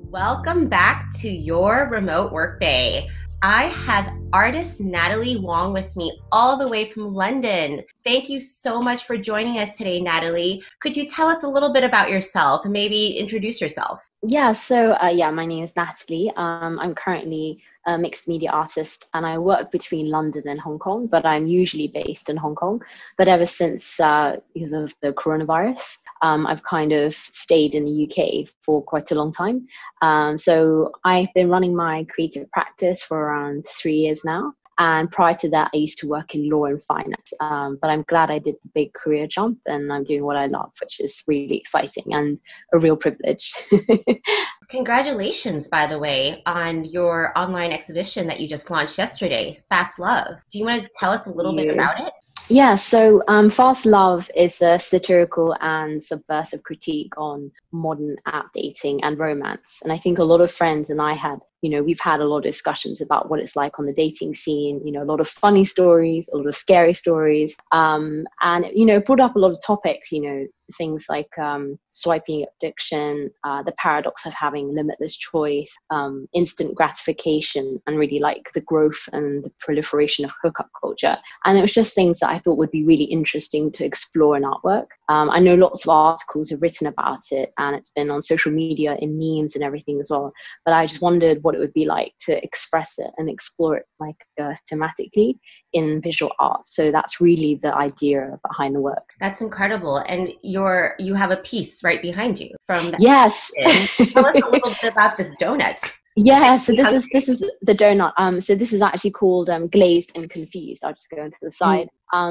Welcome back to your remote work bay. I have artist Natalie Wong with me all the way from London. Thank you so much for joining us today, Natalie. Could you tell us a little bit about yourself and maybe introduce yourself? Yeah, my name is Natalie. I'm currently a mixed media artist and I work between London and Hong Kong, but I'm usually based in Hong Kong. But ever since, because of the coronavirus, I've kind of stayed in the UK for quite a long time. So I've been running my creative practice for around 3 years now. And prior to that, I used to work in law and finance. But I'm glad I did the big career jump and I'm doing what I love, which is really exciting and a real privilege. Congratulations, by the way, on your online exhibition that you just launched yesterday, fastlove. Do you want to tell us a little bit about it? Yeah, so fastlove is a satirical and subversive critique on modern app dating and romance. And I think a lot of friends and I had, we've had a lot of discussions about what it's like on the dating scene, a lot of funny stories, a lot of scary stories, and, it brought up a lot of topics, things like swiping addiction, the paradox of having limitless choice, instant gratification, and really like the growth and the proliferation of hookup culture. And it was just things that I thought would be really interesting to explore in artwork. I know lots of articles have written about it and it's been on social media in memes and everything as well. But I just wondered what it would be like to express it and explore it like thematically in visual art. So that's really the idea behind the work. That's incredible. And you have a piece right behind you from that. Yes. Tell us a little bit about this donut. Yeah, so this is the donut. So this is actually called Glazed and Confused. I'll just go into the side.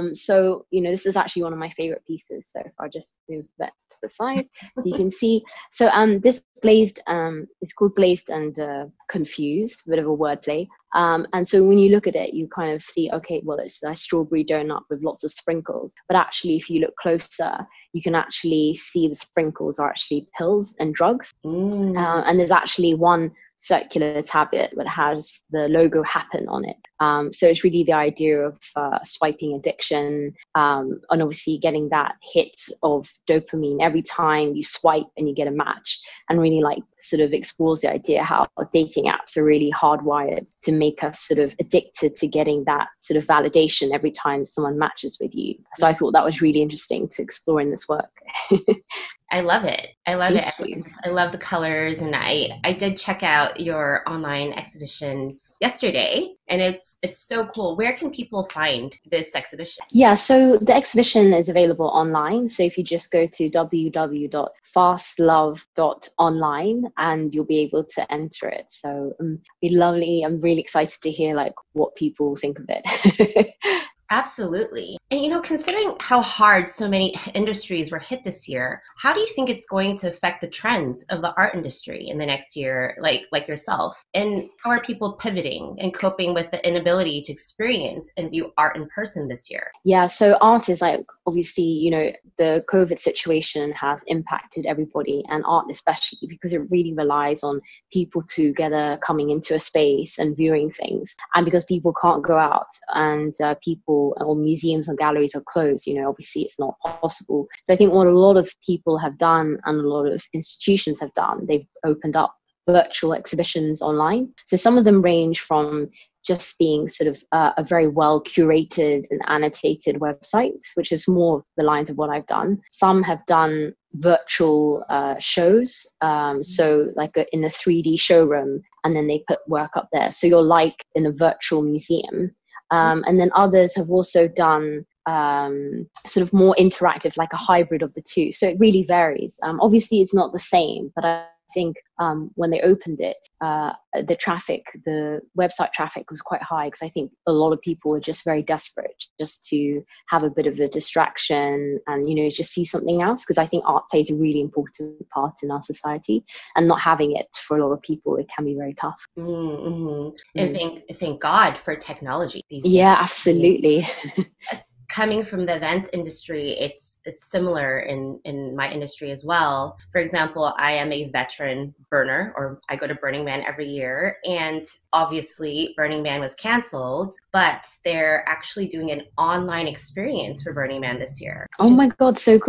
So this is actually one of my favorite pieces. So if I just move that to the side, so you can see. So this glazed is called Glazed and Confused. Bit of a wordplay. And so when you look at it, you kind of see, okay, well, it's a strawberry donut with lots of sprinkles. But actually, if you look closer, you can actually see the sprinkles are actually pills and drugs. And there's actually one circular tablet that has the logo happen on it. So it's really the idea of swiping addiction, and obviously getting that hit of dopamine every time you swipe and you get a match, and really like sort of explores the idea how dating apps are really hardwired to make us sort of addicted to getting that sort of validation every time someone matches with you. So I thought that was really interesting to explore in this work. I love it. I love it. Thank you. I love the colors, and I did check out your online exhibition yesterday, and it's so cool. Where can people find this exhibition? Yeah, so the exhibition is available online. So if you just go to www.fastlove.online and you'll be able to enter it. So it'd be lovely. I'm really excited to hear like what people think of it. Absolutely. And considering how hard so many industries were hit this year, how do you think it's going to affect the trends of the art industry in the next year, like yourself? And how are people pivoting and coping with the inability to experience and view art in person this year? Yeah, so art is like, obviously, the COVID situation has impacted everybody, and art especially, because it really relies on people together coming into a space and viewing things. And because people can't go out and people or museums or galleries are closed, obviously it's not possible. So I think what a lot of people have done and a lot of institutions have done, they've opened up virtual exhibitions online. So some of them range from just being sort of a very well curated and annotated website, which is more the lines of what I've done. Some have done virtual shows, so like in a 3D showroom, and then they put work up there. So you're like in a virtual museum. And then others have also done sort of more interactive, like a hybrid of the two. So it really varies. Obviously, it's not the same, but I think when they opened it, the website traffic was quite high, because I think a lot of people were just very desperate just to have a bit of a distraction and, just see something else. Because I think art plays a really important part in our society, and not having it for a lot of people, it can be very tough. Mm-hmm. And thank God for technology these days. Yeah, absolutely. Coming from the events industry, it's similar in my industry as well. For example, I am a veteran burner, or I go to Burning Man every year, and obviously Burning Man was canceled, but they're actually doing an online experience for Burning Man this year. Oh my God, so cool.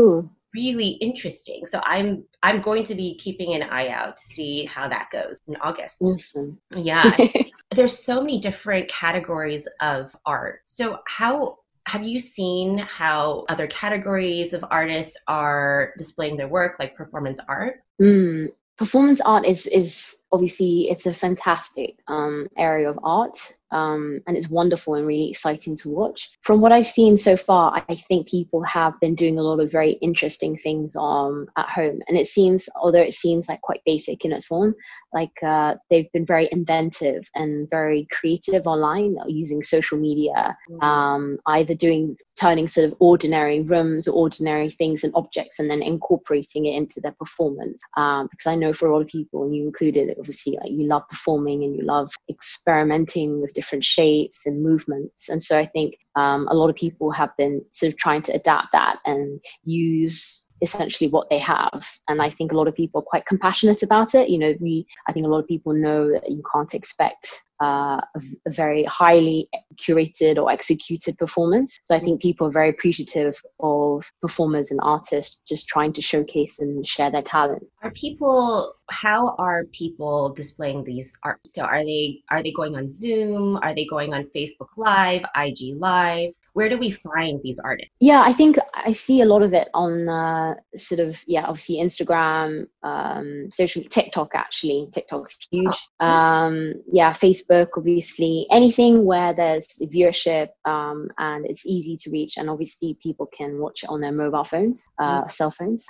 really interesting. So I'm going to be keeping an eye out to see how that goes in August. Awesome. Yeah. There's so many different categories of art. So how have you seen how other categories of artists are displaying their work, like performance art? Performance art is obviously, it's a fantastic area of art, and it's wonderful and really exciting to watch. From what I've seen so far, I think people have been doing a lot of very interesting things at home, and it seems, although it seems like quite basic in its form, like they've been very inventive and very creative online using social media, either turning sort of ordinary rooms or ordinary things and objects and then incorporating it into their performance, because I know for a lot of people, and you included, obviously, like, you love performing and you love experimenting with different shapes and movements. And so I think a lot of people have been sort of trying to adapt that and use essentially what they have. And I think a lot of people are quite compassionate about it. I think a lot of people know that you can't expect a very highly curated or executed performance. So I think people are very appreciative of performers and artists just trying to showcase and share their talent. How are people displaying these art? So are they going on Zoom? Are they going on Facebook Live, IG Live? Where do we find these artists? Yeah, I think I see a lot of it on obviously Instagram, social, TikTok, actually. TikTok's huge. Facebook, obviously. Anything where there's viewership and it's easy to reach, and obviously people can watch it on their mobile phones, cell phones.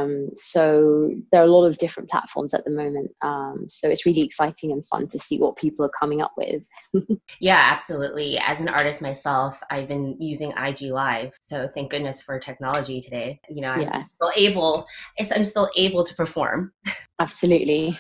So there are a lot of different platforms at the moment. So it's really exciting and fun to see what people are coming up with. Yeah, absolutely. As an artist myself, I've been using IG Live. So thank goodness for technology today. I'm still able to perform. Absolutely.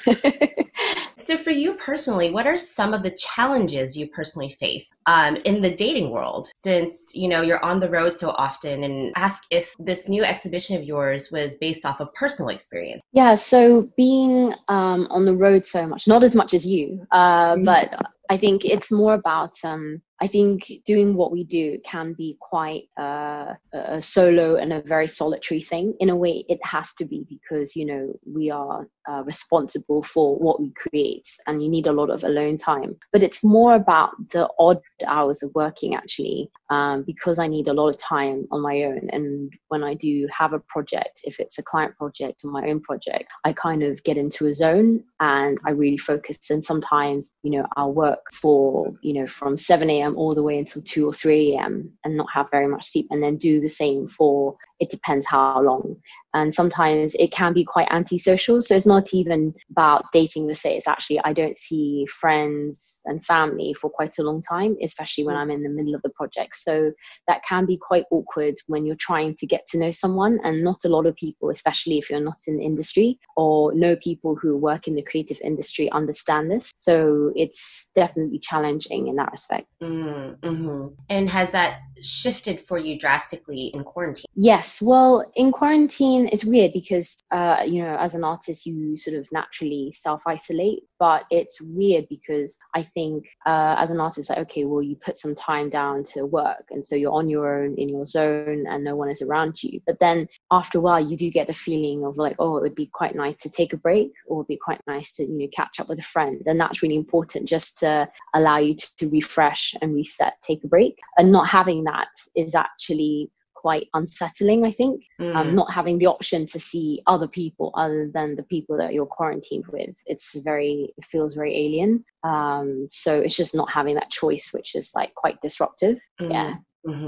So for you personally, what are some of the challenges you personally face in the dating world, since you're on the road so often, and ask if this new exhibition of yours was based off of personal experience? Yeah, so being on the road so much, not as much as you, but I think it's more about I think doing what we do can be quite a solo and a very solitary thing. In a way, it has to be, because we are responsible for what we create, and you need a lot of alone time. But it's more about the odd hours of working, actually, because I need a lot of time on my own. And when I do have a project, if it's a client project or my own project, I kind of get into a zone and I really focus. And sometimes I'll work for from 7 a.m. all the way until 2 or 3 a.m. and not have very much sleep, and then do the same for, it depends how long. And sometimes it can be quite antisocial. So it's not even about dating, let's say. It's actually, I don't see friends and family for quite a long time, especially when I'm in the middle of the project. So that can be quite awkward when you're trying to get to know someone, and not a lot of people, especially if you're not in the industry or know people who work in the creative industry, understand this. So it's definitely challenging in that respect. Mm-hmm. And has that shifted for you drastically in quarantine? Yes. Well, in quarantine, it's weird because, as an artist, you sort of naturally self-isolate. But it's weird because I think as an artist, like, okay, well, you put some time down to work. And so you're on your own in your zone and no one is around you. But then after a while, you do get the feeling of like, oh, it would be quite nice to take a break, or it'd be quite nice to, catch up with a friend. And that's really important, just to allow you to refresh and reset, take a break. And not having that is actually quite unsettling, I think. Not having the option to see other people other than the people that you're quarantined with, it feels very alien. So it's just not having that choice, which is like quite disruptive. Yeah.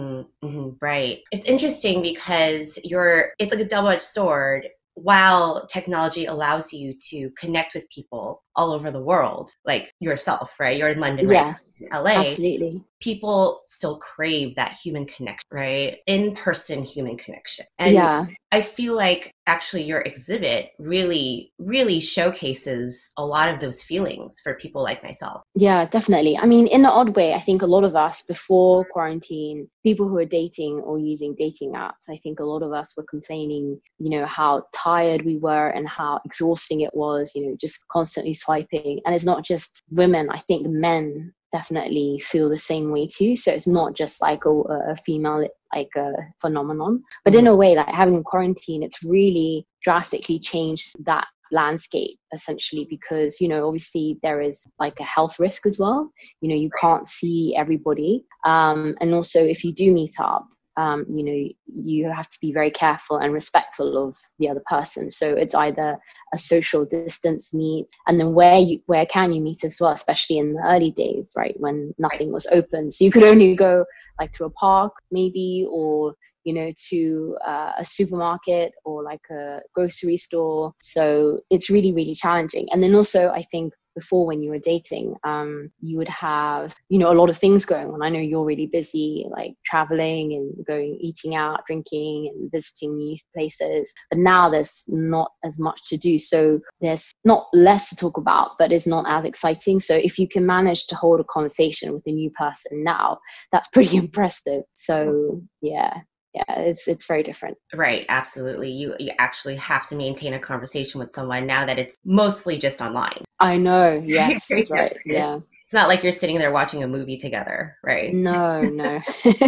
Right. It's interesting because it's like a double-edged sword. While technology allows you to connect with people all over the world, like yourself, right? You're in London, right? In LA. Absolutely. People still crave that human connection, right? In-person human connection. And I feel like actually your exhibit really, really showcases a lot of those feelings for people like myself. Yeah, definitely. I mean, in an odd way, I think a lot of us before quarantine, people who are dating or using dating apps, I think a lot of us were complaining, how tired we were and how exhausting it was, just constantly swiping. And it's not just women. I think men definitely feel the same way too. So it's not just like a female like a phenomenon, but in a way, like having quarantine, it's really drastically changed that landscape essentially, because obviously there is like a health risk as well. You can't see everybody, and also if you do meet up, you have to be very careful and respectful of the other person. So it's either a social distance meet, and then where can you meet as well, especially in the early days, right, when nothing was open. So you could only go like to a park maybe, or to a supermarket or like a grocery store. So it's really, really challenging. And then also I think before, when you were dating, you would have a lot of things going on. I know you're really busy, like traveling and going, eating out, drinking and visiting new places, but now there's not as much to do, so there's not less to talk about, but it's not as exciting. So if you can manage to hold a conversation with a new person now, that's pretty impressive. So yeah, it's very different. Right, absolutely. You actually have to maintain a conversation with someone now that it's mostly just online. I know, yes, that's right. Yeah. It's not like you're sitting there watching a movie together, right? No.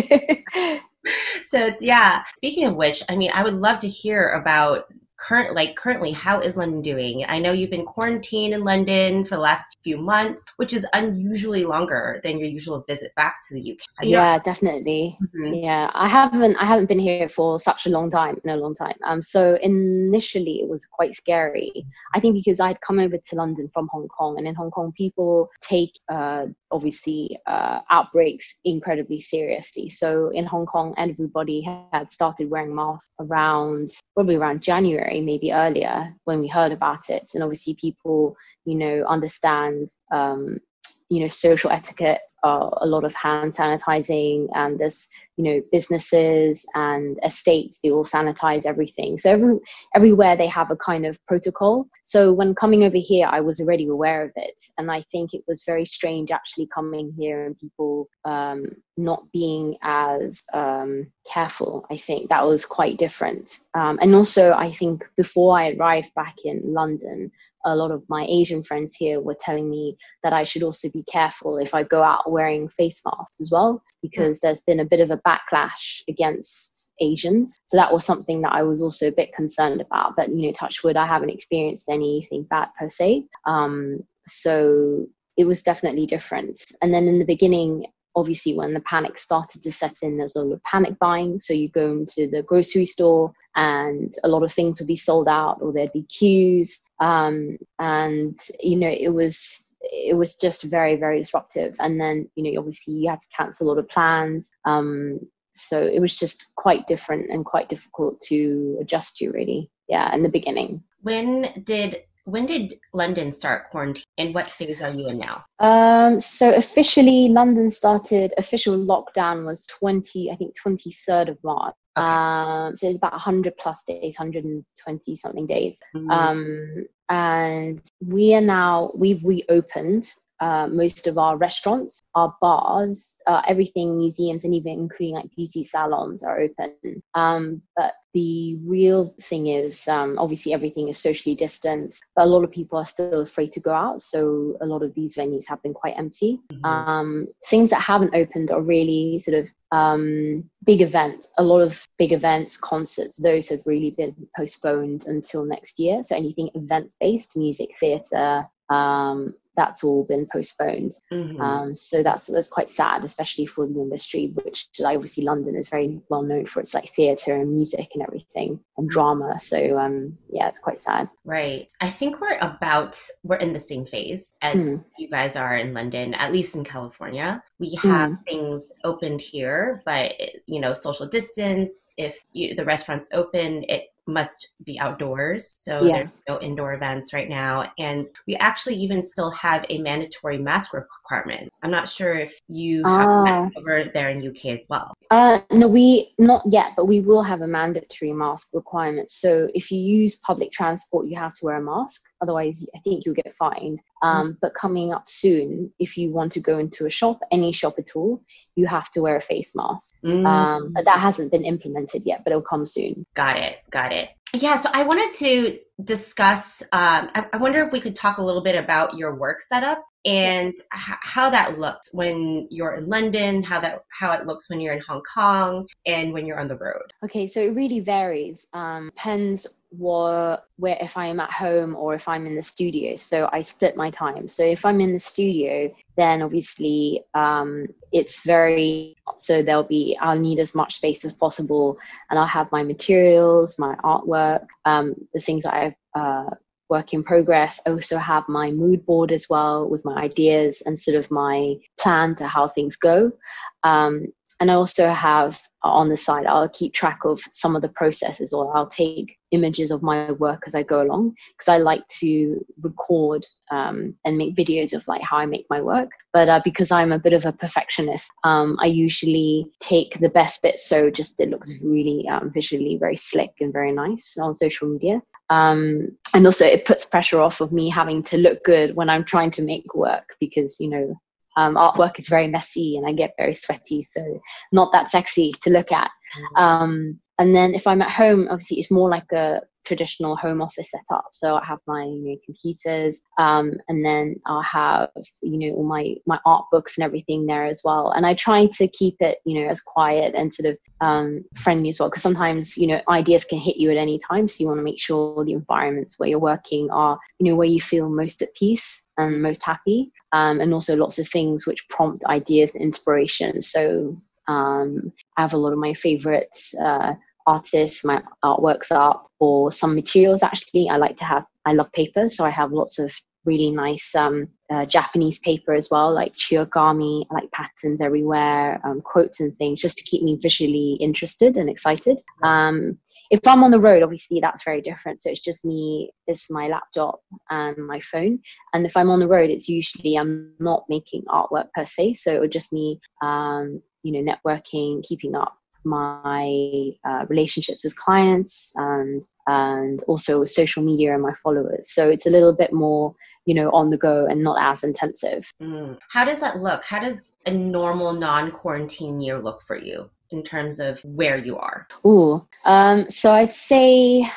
So speaking of which, I mean, I would love to hear about currently, how is London doing? I know you've been quarantined in London for the last few months, which is unusually longer than your usual visit back to the UK. Yeah, definitely. Mm-hmm. Yeah, I haven't been here for such a long time. So initially it was quite scary. I think because I'd come over to London from Hong Kong, and in Hong Kong people take obviously outbreaks incredibly seriously. So in Hong Kong, everybody had started wearing masks probably around January, maybe earlier, when we heard about it. And obviously people, understand, social etiquette, a lot of hand sanitizing, and there's, businesses and estates, they all sanitize everything. So everywhere they have a kind of protocol. So when coming over here, I was already aware of it. And I think it was very strange actually coming here and people not being as careful. I think that was quite different. And also, I think before I arrived back in London, a lot of my Asian friends here were telling me that I should also be careful if I go out wearing face masks as well, because there's been a bit of a backlash against Asians. So that was something that I was also a bit concerned about. But, touch wood, I haven't experienced anything bad per se. So it was definitely different. And then in the beginning, obviously, when the panic started to set in, there's a lot of panic buying. So you go into the grocery store and a lot of things would be sold out, or there'd be queues. And, it was just very, very disruptive. And then, obviously you had to cancel a lot of plans. So it was just quite different and quite difficult to adjust to, really. Yeah, in the beginning. When did London start quarantine, and what phase are you in now? So officially, London started, official lockdown was 23rd of March. Okay. So it's about 100 plus days, 120 something days. Mm-hmm. And we've reopened most of our restaurants, our bars, everything, museums, and even including like beauty salons are open. But the real thing is, obviously everything is socially distanced, but a lot of people are still afraid to go out. So a lot of these venues have been quite empty. Mm-hmm. Things that haven't opened are really sort of big events. A lot of big events, concerts, those have really been postponed until next year. So anything events-based, music, theatre, that's all been postponed. Mm-hmm. So that's quite sad, especially for the industry, which obviously London is very well known for. It's like theatre and music and everything, and drama. So it's quite sad. Right. I think we're in the same phase as you guys are in London, at least in California. We have things opened here, but social distance. If the restaurant's open, it must be outdoors. So There's no indoor events right now. And we actually even still have a mandatory mask requirement. I'm not sure if you have that over there in UK as well. No, not yet, but we will have a mandatory mask requirement. So if you use public transport, you have to wear a mask. Otherwise, I think you'll get fined. But coming up soon, if you want to go into a shop, any shop at all, you have to wear a face mask. But that hasn't been implemented yet, but it'll come soon. Got it. Yeah, so I wanted to discuss, I wonder if we could talk a little bit about your work setup and how that looked when you're in London, how it looks when you're in Hong Kong and when you're on the road. Okay, so it really varies. Depends where if I am at home or if I'm in the studio. So I split my time. So if I'm in the studio, then obviously it's very so I'll need as much space as possible, and I'll have my materials, my artwork, the things that I've work in progress. I also have my mood board as well with my ideas and sort of my plan to how things go. And I also have on the side, I'll keep track of some of the processes, or I'll take images of my work as I go along, because I like to record and make videos of like how I make my work. But because I'm a bit of a perfectionist, I usually take the best bits, so just it looks really visually very slick and very nice on social media. And also it puts pressure off of me having to look good when I'm trying to make work, because artwork is very messy and I get very sweaty, so not that sexy to look at. And then if I'm at home, obviously it's more like a traditional home office setup. So I have my computers, and then I'll have all my art books and everything there as well. And I try to keep it as quiet and sort of friendly as well, because sometimes ideas can hit you at any time. So you want to make sure the environments where you're working are where you feel most at peace and most happy, and also lots of things which prompt ideas and inspiration. So I have a lot of my favorites artists, my artworks up, or some materials. Actually, I love paper, so I have lots of really nice Japanese paper as well, like chiogami, like patterns everywhere, quotes and things, just to keep me visually interested and excited. If I'm on the road, obviously that's very different. So it's just me, it's my laptop and my phone. And if I'm on the road, it's usually I'm not making artwork per se. So it would just me, networking, keeping up my relationships with clients, and also with social media and my followers. So it's a little bit more on the go and not as intensive. How does that look? How does a normal non-quarantine year look for you in terms of where you are? So I'd say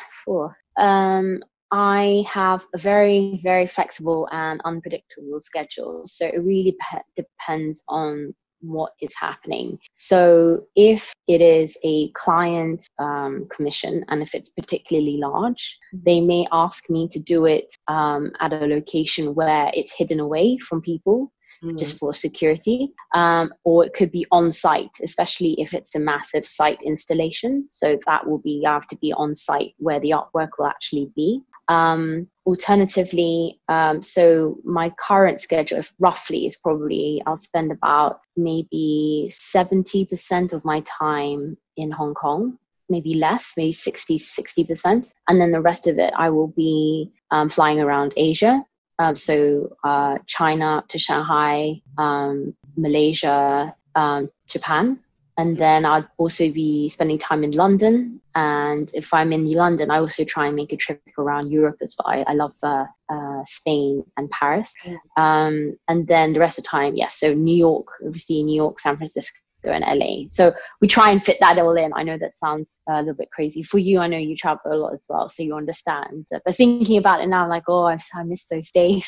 I have a very, very flexible and unpredictable schedule. So it really depends on what is happening. So if it is a client commission, and if it's particularly large, they may ask me to do it at a location where it's hidden away from people, just for security, or it could be on site, especially if it's a massive site installation. So that will be, I have to be on site where the artwork will actually be. Alternatively, so my current schedule, if roughly, is probably I'll spend about maybe 70% of my time in Hong Kong, maybe less, maybe 60%. And then the rest of it, I will be flying around Asia. So China to Shanghai, Malaysia, Japan. And then I'd also be spending time in London. And if I'm in London, I also try and make a trip around Europe as well. I love Spain and Paris. And then the rest of the time, so New York, obviously New York, San Francisco, and LA. So we try and fit that all in. I know that sounds a little bit crazy for you. I know you travel a lot as well, so you understand. But thinking about it now, I'm like, I miss those days.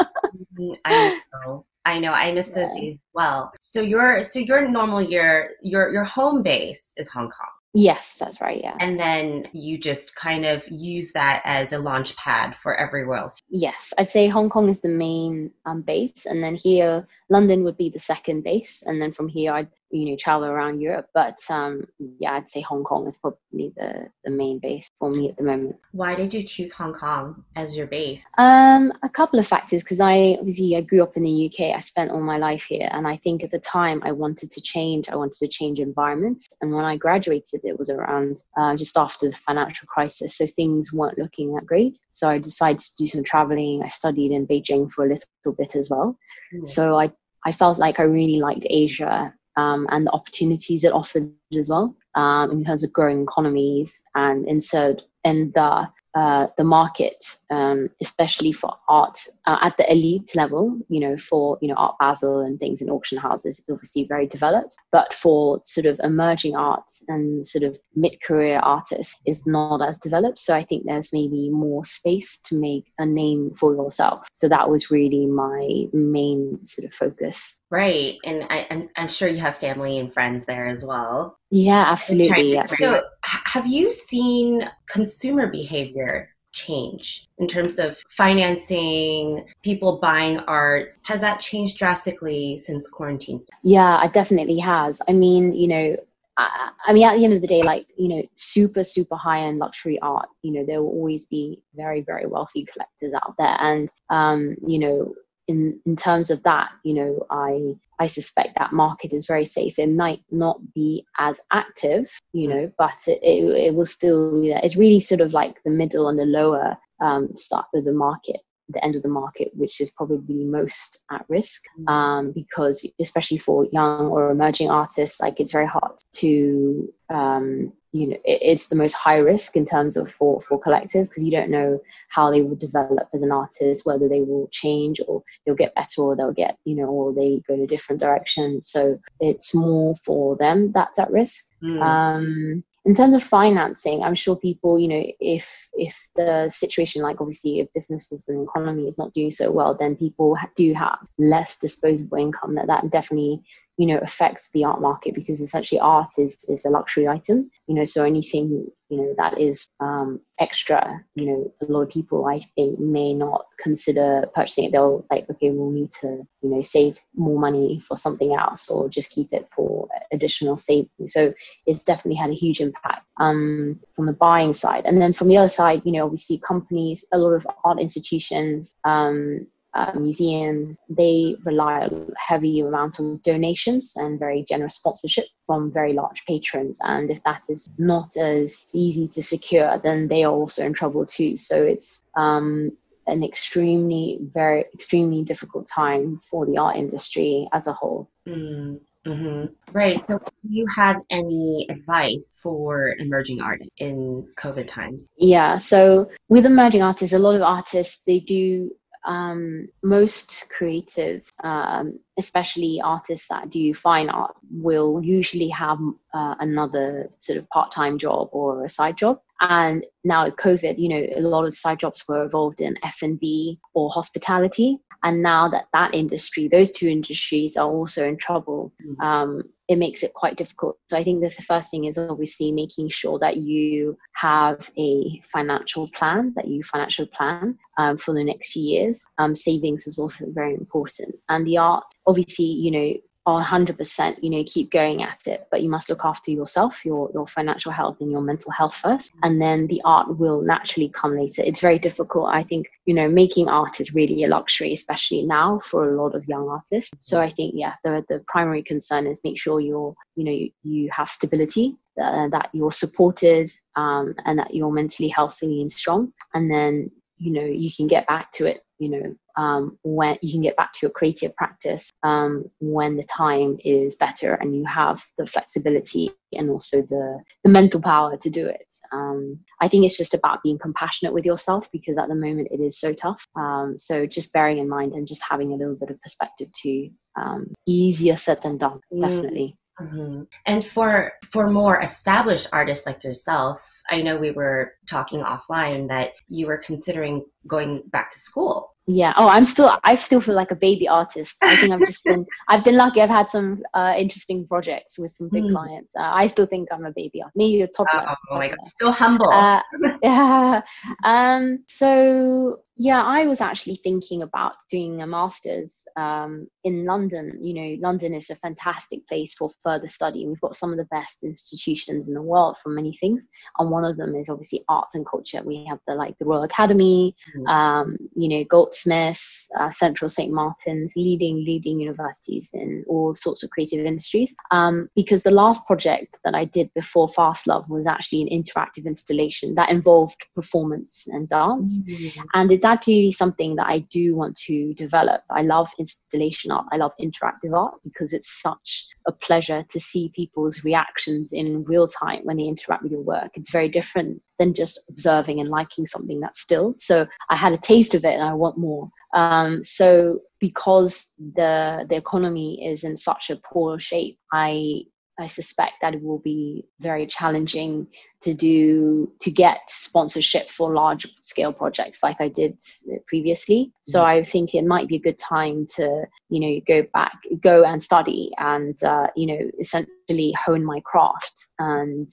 I know. I miss those days as well. So your normal year, your home base is Hong Kong. Yes, that's right. Yeah. And then you just kind of use that as a launch pad for everywhere else. Yes, I'd say Hong Kong is the main base, and then here London would be the second base, and then from here I'd travel around Europe. But I'd say Hong Kong is probably the main base for me at the moment. Why did you choose Hong Kong as your base? A couple of factors, because I grew up in the UK. I spent all my life here, and I think at the time I wanted to change environments. And when I graduated, it was around just after the financial crisis, so things weren't looking that great. So I decided to do some traveling. I studied in Beijing for a little bit as well. So I felt like I really liked Asia, and the opportunities it offered as well, in terms of growing economies and in the the market, especially for art at the elite level, for, Art Basel and things in auction houses, it's obviously very developed. But for sort of emerging arts and sort of mid-career artists, it's not as developed. So I think there's maybe more space to make a name for yourself. So that was really my main sort of focus. Right. And I'm sure you have family and friends there as well. Yeah, absolutely. Yeah. So have you seen consumer behavior change in terms of financing, people buying art? Has that changed drastically since quarantine? Yeah, it definitely has. I mean, at the end of the day, like, super, super high-end luxury art, there will always be very, very wealthy collectors out there. And, in terms of that, I suspect that market is very safe. It might not be as active, but it will still be there. It's really sort of like the middle and the lower start of the market, the end of the market, which is probably most at risk, because especially for young or emerging artists, like, it's very hard to it's the most high risk in terms of for collectors, because you don't know how they will develop as an artist, whether they will change or they'll get better, or they'll get or they go in a different direction. So it's more for them that's at risk. In terms of financing, I'm sure people, if the situation, like, obviously, if businesses and economy is not doing so well, then people do have less disposable income. That definitely, affects the art market, because essentially art is a luxury item, so anything, that is extra, a lot of people, I think, may not consider purchasing it. They'll like, okay, we'll need to, save more money for something else, or just keep it for additional savings. So it's definitely had a huge impact from the buying side. And then from the other side, obviously companies, a lot of art institutions, museums, they rely on a heavy amount of donations and very generous sponsorship from very large patrons. And if that is not as easy to secure, then they are also in trouble too. So it's an extremely difficult time for the art industry as a whole. Right. So do you have any advice for emerging artists in COVID times? Yeah. So with emerging artists, a lot of artists, they do, most creatives, especially artists that do fine art, will usually have another sort of part-time job or a side job. And now with COVID, a lot of side jobs were involved in F&B or hospitality. And now that industry, those two industries are also in trouble. It makes it quite difficult. So I think that the first thing is obviously making sure that you have a financial plan for the next few years. Savings is also very important. And the art, obviously, 100%, keep going at it, but you must look after yourself, your financial health and your mental health first, and then the art will naturally come later. It's very difficult. I think, making art is really a luxury, especially now for a lot of young artists. So I think, the primary concern is make sure you have stability, that you're supported, and that you're mentally healthy and strong. And then, you can get back to it, when you can get back to your creative practice, when the time is better and you have the flexibility and also the mental power to do it. I think it's just about being compassionate with yourself, because at the moment it is so tough. So just bearing in mind and just having a little bit of perspective too. Easier said than done, definitely. And for more established artists like yourself, I know we were talking offline that you were considering going back to school. Yeah. Oh, I still feel like a baby artist. I think I've been lucky. I've had some interesting projects with some big clients. I still think I'm a baby artist. Maybe a toddler. Oh my God, still humble. Yeah. So yeah, I was actually thinking about doing a master's in London. London is a fantastic place for further study. We've got some of the best institutions in the world for many things, and one of them is obviously arts and culture. We have the Royal Academy, Goldsmiths, Central St. Martin's, leading universities in all sorts of creative industries. Because the last project that I did before Fastlove was actually an interactive installation that involved performance and dance. And it's actually something that I do want to develop. I love installation art. I love interactive art because it's such a pleasure to see people's reactions in real time when they interact with your work. It's very different than just observing and liking something that's still. So I had a taste of it and I want more. So because the economy is in such a poor shape, I suspect that it will be very challenging to get sponsorship for large scale projects like I did previously. So I think it might be a good time to, go and study and, essentially hone my craft and,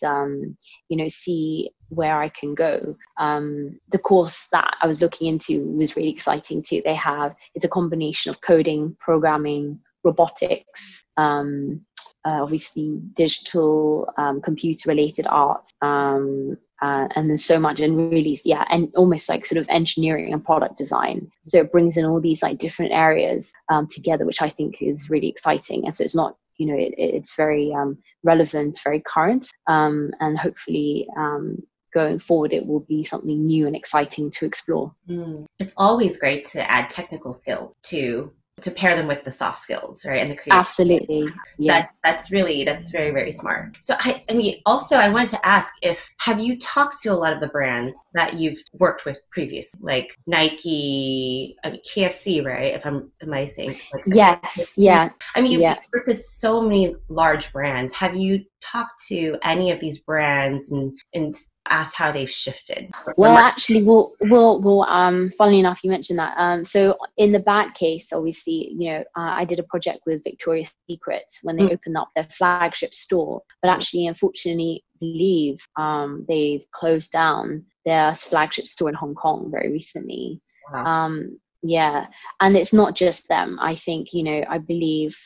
see where I can go. The course that I was looking into was really exciting too. It's a combination of coding, programming, robotics, obviously digital, computer related art, and there's so much, and really, and almost like sort of engineering and product design. So it brings in all these like different areas together, which I think is really exciting. And so it's not, it's very relevant, very current, and hopefully going forward it will be something new and exciting to explore. It's always great to add technical skills to pair them with the soft skills, right? And the creative Absolutely. So that's very, very smart. So I mean, also I wanted to ask, have you talked to a lot of the brands that you've worked with previously, like Nike, KFC, right? Am I saying? Yes. Yeah. I mean, you've worked with so many large brands. Have you talked to any of these brands and asked how they've shifted? Well, actually, funnily enough, you mentioned that. So in the bad case, obviously, I did a project with Victoria's Secret when they opened up their flagship store, but actually, unfortunately, they've closed down their flagship store in Hong Kong very recently. Wow. And it's not just them. I think, I believe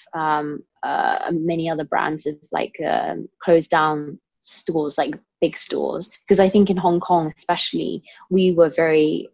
many other brands have closed down stores, like big stores, because I think in Hong Kong especially, we're very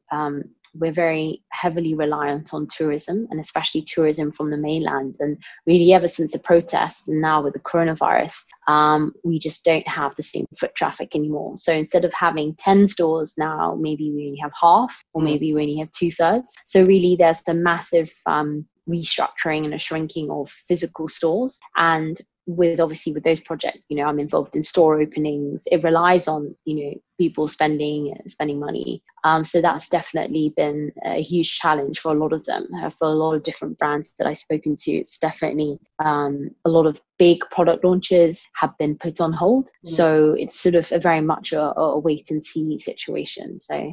heavily reliant on tourism, and especially tourism from the mainland. And really, ever since the protests and now with the coronavirus, we just don't have the same foot traffic anymore. So instead of having 10 stores now, maybe we only have half, or maybe we only have 2/3. So really, there's a massive restructuring and a shrinking of physical stores. And with those projects, I'm involved in store openings. It relies on, people spending money. So that's definitely been a huge challenge for a lot of them. For a lot of different brands that I've spoken to, it's definitely a lot of big product launches have been put on hold. So it's sort of very much a wait and see situation. So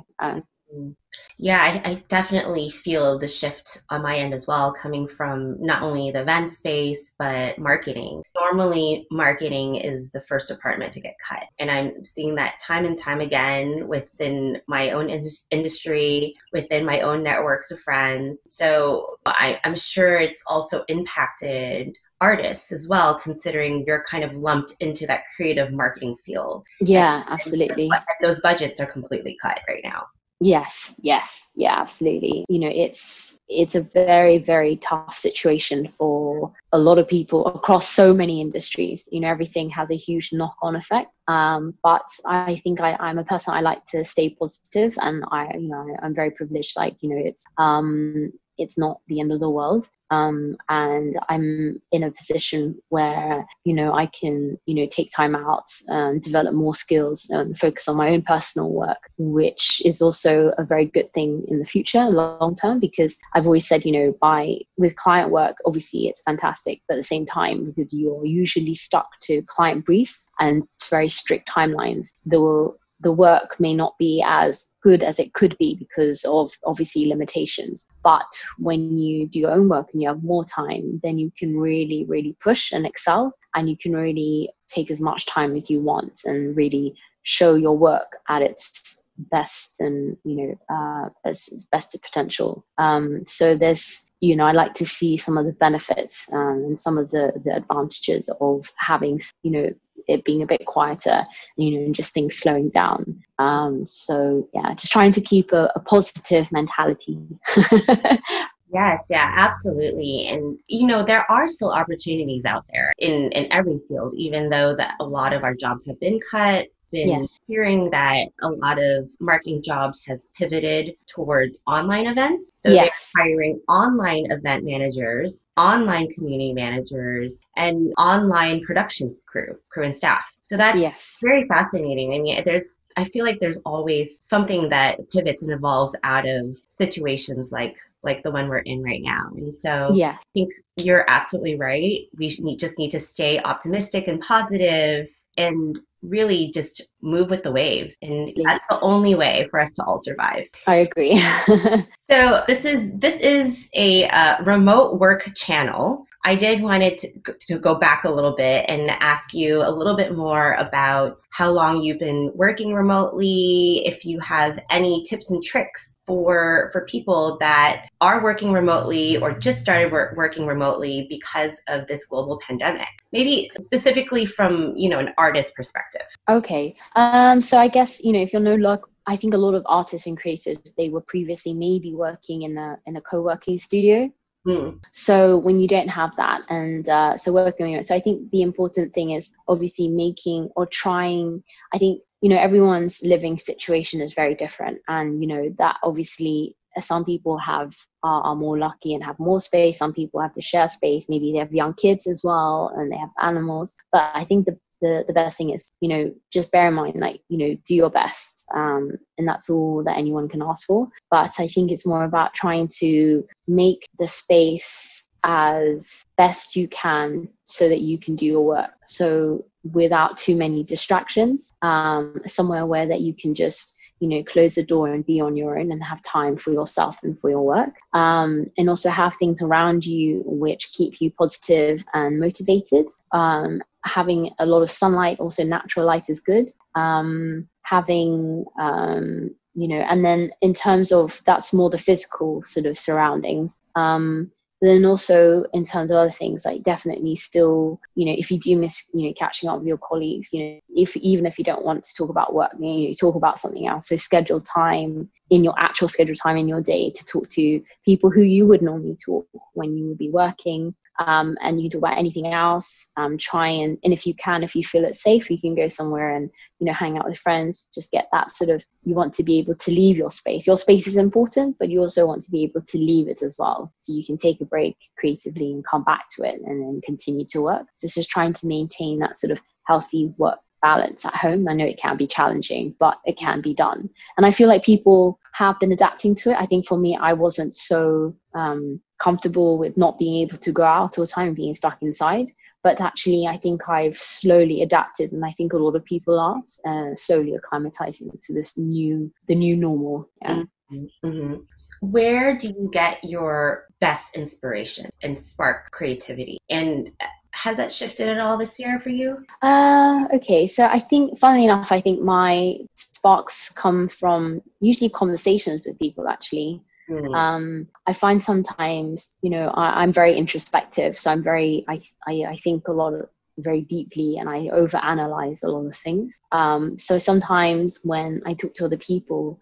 yeah, I definitely feel the shift on my end as well, coming from not only the event space, but marketing. Normally, marketing is the first department to get cut. And I'm seeing that time and time again within my own industry, within my own networks of friends. So I'm sure it's also impacted artists as well, considering you're kind of lumped into that creative marketing field. Absolutely. And those budgets are completely cut right now. Yes, yeah, absolutely. It's a very, very tough situation for a lot of people across so many industries. Everything has a huge knock-on effect. But I think I'm a person, I like to stay positive, and I'm very privileged. It's not the end of the world. And I'm in a position where, I can, take time out and develop more skills and focus on my own personal work, which is also a very good thing in the future, long term, because I've always said, with client work, obviously it's fantastic, but at the same time, because you're usually stuck to client briefs and very strict timelines, the work may not be as good as it could be because of obviously limitations. But when you do your own work and you have more time, then you can really, really push and excel, and you can really take as much time as you want and really show your work at its best and, as best of potential. So there's, I like to see some of the benefits and some of the advantages of having, it being a bit quieter, and just things slowing down. So just trying to keep a positive mentality. Yes, yeah, absolutely. And, there are still opportunities out there in every field, even though that a lot of our jobs have been cut. been Yes. hearing that a lot of marketing jobs have pivoted towards online events. So they're Yes. hiring online event managers, online community managers, and online production crew and staff. So that's Yes. very fascinating. I mean, I feel like there's always something that pivots and evolves out of situations like the one we're in right now. And so Yes. I think you're absolutely right. Just need to stay optimistic and positive and really just move with the waves. And that's the only way for us to all survive. I agree. So this is a remote work channel. I did wanted to go back a little bit and ask you a little bit more about how long you've been working remotely, if you have any tips and tricks for people that are working remotely or just started working remotely because of this global pandemic. Maybe specifically from, an artist perspective. Okay. So I guess, if you're no luck, I think a lot of artists and creatives, they were previously maybe working in a co-working studio. So when you don't have that, and so working on it, so I think the important thing is obviously making or trying. I think everyone's living situation is very different, and that obviously some people are more lucky and have more space. Some people have to share space. Maybe they have young kids as well, and they have animals. But I think the best thing is just bear in mind, do your best, and that's all that anyone can ask for. But I think it's more about trying to make the space as best you can so that you can do your work, so without too many distractions, somewhere where that you can just close the door and be on your own and have time for yourself and for your work, and also have things around you which keep you positive and motivated. Having a lot of sunlight, also natural light, is good. Having and then in terms of, that's more the physical sort of surroundings. Then also in terms of other things, like definitely still, if you do miss, catching up with your colleagues, even if you don't want to talk about work, you talk about something else. So schedule time in your actual scheduled time in your day to talk to people who you would normally talk when you would be working. And you talk about anything else. Try and if you feel it's safe, you can go somewhere and hang out with friends. Just get that sort of, you want to be able to leave your space. Your space is important, but you also want to be able to leave it as well, so you can take a break creatively and come back to it and then continue to work. So it's just trying to maintain that sort of healthy work balance at home. I know it can be challenging, but it can be done. And I feel like people have been adapting to it. I think for me, I wasn't so comfortable with not being able to go out all the time, being stuck inside. But actually, I think I've slowly adapted, and I think a lot of people are slowly acclimatizing to the new normal. Yeah. Mm-hmm. Where do you get your best inspiration and spark creativity? And has that shifted at all this year for you? Okay, so I think, funnily enough, I think my sparks come from usually conversations with people, actually. I find sometimes, I'm very introspective, so I think a lot very deeply, and I overanalyze a lot of things. So sometimes when I talk to other people,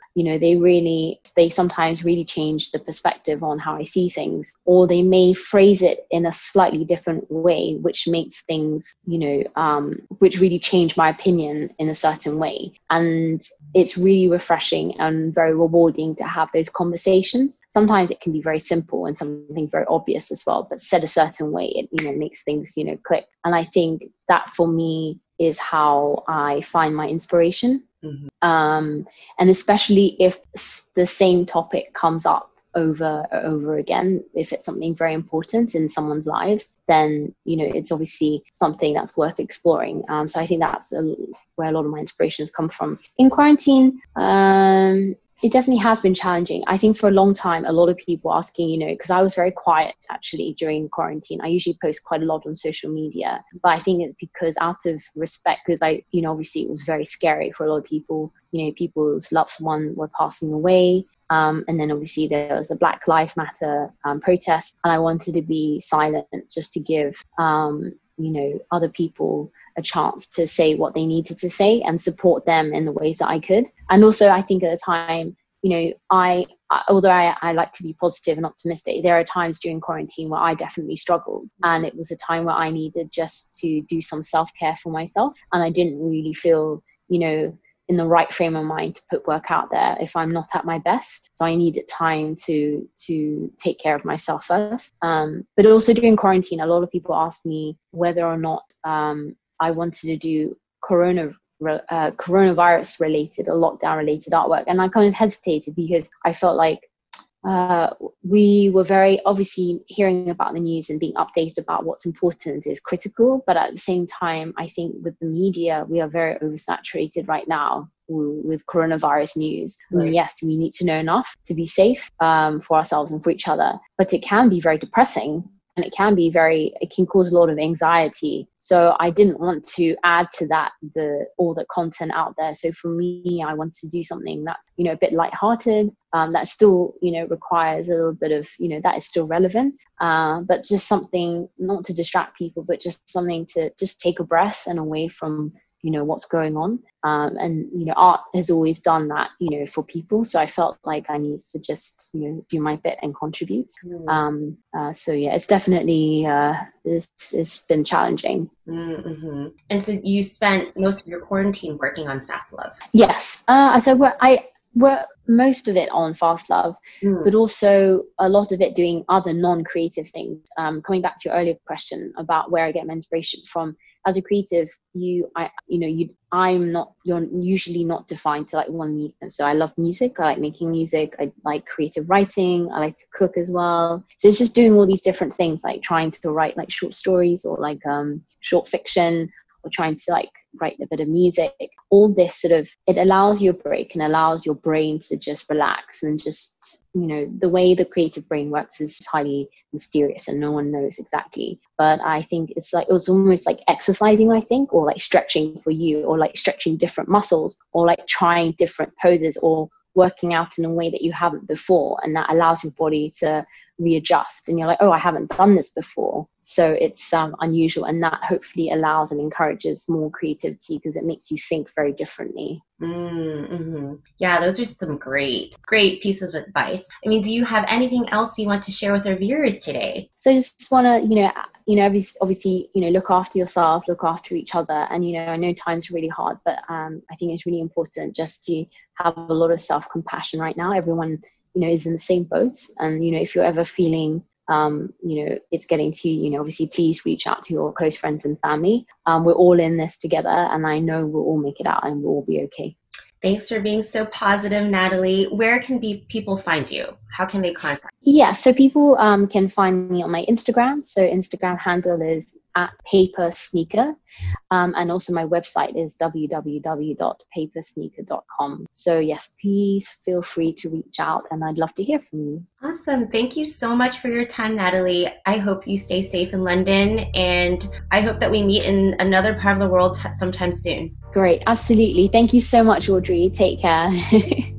they sometimes really change the perspective on how I see things, or they may phrase it in a slightly different way, which makes things, which really change my opinion in a certain way. And it's really refreshing and very rewarding to have those conversations. Sometimes it can be very simple and something very obvious as well, but said a certain way, it makes things, click. And I think that for me is how I find my inspiration. And especially if the same topic comes up over again, if it's something very important in someone's lives, then it's obviously something that's worth exploring. So I think that's where a lot of my inspirations come from. In quarantine, it definitely has been challenging. I think for a long time, a lot of people asking, because I was very quiet actually during quarantine. I usually post quite a lot on social media, but I think it's because out of respect, because obviously it was very scary for a lot of people. People's loved ones were passing away. And then obviously there was a Black Lives Matter protest, and I wanted to be silent just to give, other people a chance to say what they needed to say and support them in the ways that I could. And also, I think at the time, although I like to be positive and optimistic, there are times during quarantine where I definitely struggled. And it was a time where I needed just to do some self-care for myself. And I didn't really feel, in the right frame of mind to put work out there if I'm not at my best. So I needed time to take care of myself first. But also during quarantine, a lot of people asked me whether or not I wanted to do coronavirus related or lockdown related artwork. And I kind of hesitated because I felt like we were very obviously hearing about the news and being updated about what's important is critical, but at the same time, I think with the media, we are very oversaturated right now with coronavirus news. Right. I mean, yes, we need to know enough to be safe for ourselves and for each other, but it can be very depressing. And it can cause a lot of anxiety. So I didn't want to add to that all the content out there. So for me, I want to do something that's, a bit lighthearted, that still, requires a little bit of, that is still relevant, but just something not to distract people, but just something to just take a breath and away from what's going on. And art has always done that, for people. So I felt like I needed to just, do my bit and contribute. So yeah, it's definitely, it's been challenging. Mm-hmm. And so you spent most of your quarantine working on fastlove. Yes. So I work most of it on fastlove, but also a lot of it doing other non-creative things. Coming back to your earlier question about where I get my inspiration from, as a creative, you're usually not defined to like one medium. So I love music. I like making music. I like creative writing. I like to cook as well. So it's just doing all these different things, like trying to write like short stories or like short fiction, or trying to like write a bit of music. All this sort of, it allows you a break and allows your brain to just relax and just, the way the creative brain works is highly mysterious and no one knows exactly. But I think it was almost like exercising, I think, or like stretching for you, or like stretching different muscles, or like trying different poses, or working out in a way that you haven't before, and that allows your body to readjust, and you're like, oh, I haven't done this before, so it's unusual, and that hopefully allows and encourages more creativity because it makes you think very differently. Mm-hmm. Yeah, those are some great pieces of advice. I mean, do you have anything else you want to share with our viewers today? So I just want to obviously look after yourself, look after each other, and I know times are really hard, but I think it's really important just to have a lot of self-compassion right now. Everyone is in the same boat, and if you're ever feeling it's getting to you, obviously please reach out to your close friends and family. We're all in this together, and I know we'll all make it out and we'll all be okay. Thanks for being so positive, Natalie. Where can people find you? How can they contact you? Yeah, so people can find me on my Instagram. So Instagram handle is @papersneaker. And also my website is www.papersneaker.com. So yes, please feel free to reach out, and I'd love to hear from you. Awesome. Thank you so much for your time, Natalie. I hope you stay safe in London, and I hope that we meet in another part of the world sometime soon. Great. Absolutely. Thank you so much, Audrey. Take care.